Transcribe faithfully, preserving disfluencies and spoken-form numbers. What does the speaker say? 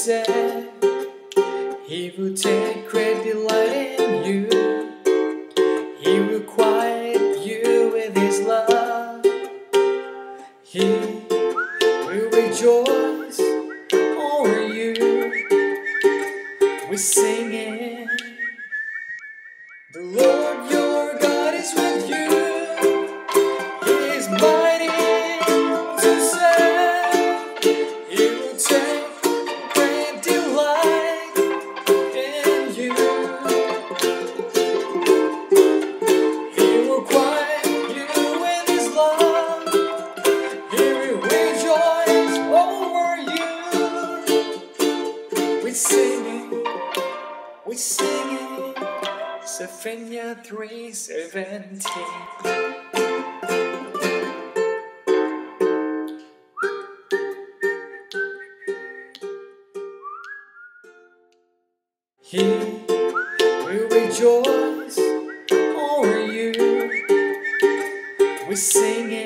said He will take great delight in you. He will quiet you with His love. He will rejoice over you. We're singing, the Lord your God is with you. He is mighty to save. He will take great delight in you. He will quiet you with His love. He will rejoice over you. We're singing, we're singing Zephaniah three seventeen. He will rejoice over you. We're singing.